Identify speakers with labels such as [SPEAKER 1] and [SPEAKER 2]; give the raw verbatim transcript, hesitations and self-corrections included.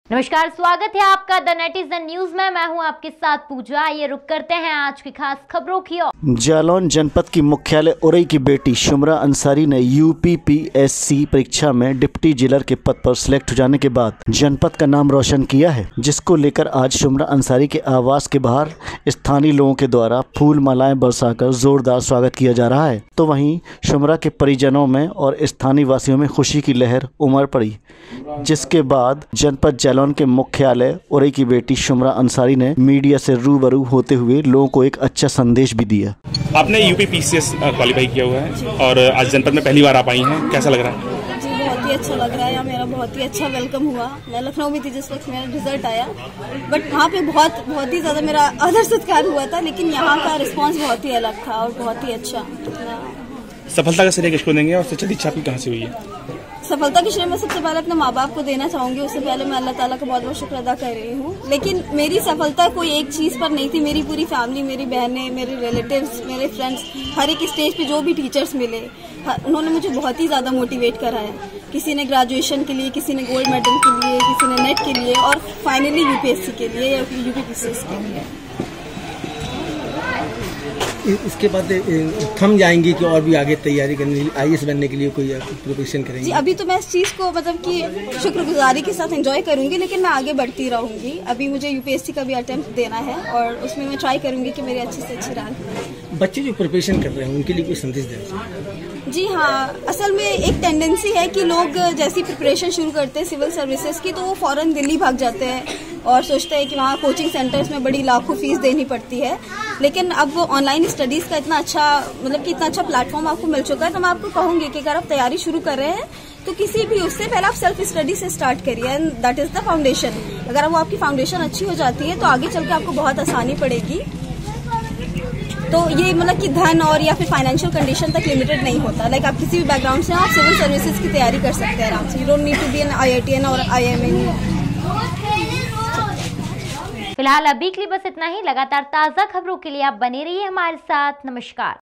[SPEAKER 1] नमस्कार, स्वागत है आपका द नेटिजन न्यूज में। मैं हूं आपके साथ पूजा। आइए रुक करते हैं आज की खास खबरों की ओर।
[SPEAKER 2] जालौन जनपद की मुख्यालय उरई की बेटी शुमरा अंसारी ने यूपी पी एस सी परीक्षा में डिप्टी जेलर के पद पर सिलेक्ट हो जाने के बाद जनपद का नाम रोशन किया है, जिसको लेकर आज शुमरा अंसारी के आवास के बाहर स्थानीय लोगों के द्वारा फूल मालाएं बरसाकर जोरदार स्वागत किया जा रहा है। तो वहीं शुमरा के परिजनों में और स्थानीय वासियों में खुशी की लहर उमड़ पड़ी, जिसके बाद जनपद जालौन के मुख्यालय उरई की बेटी शुमरा अंसारी ने मीडिया से रूबरू होते हुए लोगों को एक अच्छा संदेश भी दिया।
[SPEAKER 3] आपने UP P C S qualify किया हुआ है और आज जनपद में पहली बार आप आई हैं, कैसा लग रहा है?
[SPEAKER 4] जी बहुत ही अच्छा लग रहा है। मेरा बहुत ही अच्छा वेलकम हुआ। मैं लखनऊ में थी जिस वक्त मेरा रिजल्ट आया, बट वहाँ पे बहुत बहुत ही ज़्यादा मेरा आदर सत्कार हुआ था, लेकिन यहाँ का रिस्पांस बहुत ही अलग था और बहुत ही अच्छा।
[SPEAKER 3] सफलता का श्रेय किसको देंगे और सच्ची इच्छा आपकी कहाँ से हुई है?
[SPEAKER 4] सफलता की श्रेय मैं सबसे पहले अपने माँ बाप को देना चाहूंगी। उससे पहले मैं अल्लाह ताला का बहुत बहुत शुक्र अदा कर रही हूँ। लेकिन मेरी सफलता कोई एक चीज़ पर नहीं थी। मेरी पूरी फैमिली, मेरी बहनें, मेरे रिलेटिव्स, मेरे फ्रेंड्स, हर एक स्टेज पे जो भी टीचर्स मिले, उन्होंने मुझे बहुत ही ज़्यादा मोटिवेट करा है। किसी ने ग्रेजुएशन के लिए, किसी ने गोल्ड मेडल के लिए, किसी ने नेट के लिए और फाइनली यूपीएससी के लिए या यूपी पीसीएस के लिए।
[SPEAKER 5] इसके बाद थम जाएंगी कि और भी आगे तैयारी करने आई ए एस बनने के लिए कोई प्रिपरेशन करेंगी?
[SPEAKER 4] जी अभी तो मैं इस चीज़ को मतलब कि शुक्रगुजारी के साथ एंजॉय करूंगी, लेकिन मैं आगे बढ़ती रहूंगी। अभी मुझे यूपीएससी का भी अटेम्प्ट देना है और उसमें मैं ट्राई करूंगी कि मेरी अच्छी से अच्छी रैंक।
[SPEAKER 5] बच्चे जो प्रिपरेशन कर रहे हैं उनके लिए कोई संदेश देना?
[SPEAKER 4] जी हाँ, असल में एक टेंडेंसी है कि लोग जैसी प्रिपरेशन शुरू करते हैं सिविल सर्विसेज की, तो वो फौरन दिल्ली भाग जाते हैं और सोचते हैं कि वहाँ कोचिंग सेंटर्स में बड़ी लाखों फीस देनी पड़ती है। लेकिन अब वो ऑनलाइन स्टडीज़ का इतना अच्छा मतलब कि इतना अच्छा प्लेटफॉर्म आपको मिल चुका है, तो मैं आपको कहूँगी कि अगर आप तैयारी शुरू कर रहे हैं तो किसी भी उससे पहले आप सेल्फ स्टडी से स्टार्ट करिए, and that is the foundation. अगर वो आपकी फाउंडेशन अच्छी हो जाती है तो आगे चल के आपको बहुत आसानी पड़ेगी। तो ये मतलब कि धन और या फिर फाइनेंशियल कंडीशन तक लिमिटेड नहीं होता। लाइक आप किसी भी बैकग्राउंड से आप सिविल सर्विसेज की तैयारी कर सकते हैं आराम से। You don't need to be an I I T N और आई एम ए।
[SPEAKER 1] फिलहाल अभी के लिए बस इतना ही। लगातार ताज़ा खबरों के लिए आप बने रहिए हमारे साथ। नमस्कार।